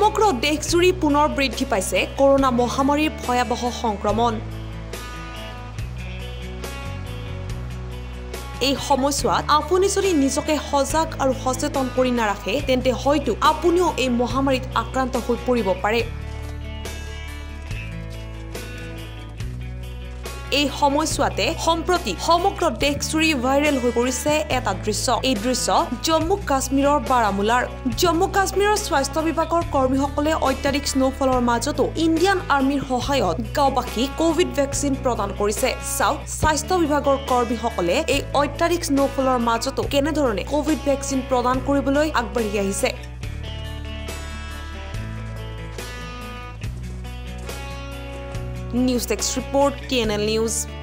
সমগ্ৰ দেশজুৰি পুনৰ বৃদ্ধি পাইছে কৰোনা মহামাৰীৰ ভয়াবহ সংক্ৰমণ এই সময়ছোৱাত আপুনি যদি নিজকে সজাগ আৰু সচেতন কৰি নাৰাখে তেন্তে হয়তো আপুনিও এই মহামাৰীত আক্ৰান্ত হৈ পৰিব পাৰে এই সময়ছোৱাতে সম্প্ৰতি সমগ্ৰ দেশজুৰি ভাইৰেল হৈ পৰিছে এটা দৃশ্য এই দৃশ্য জম্মু কাশ্মীৰৰ বাৰামুলাৰ জম্মু কাশ্মীৰৰ স্বাস্থ্য বিভাগৰ কৰ্মীসকলে অত্যাধিক স্নোফলৰ মাজতো ইণ্ডিয়ান আৰ্মিৰ সহায়ত গাঁওবাসীক কোভিড ভেকচিন প্ৰদান কৰিছে চাওক স্বাস্থ্য বিভাগৰ কৰ্মীসকলে এই অত্যাধিক স্নোফলৰ মাজতো কেনেধৰণে কোভিড ভেকচিন প্ৰদান কৰিবলৈ আগবাঢ়ি আহিছে News Text Report, TNL News.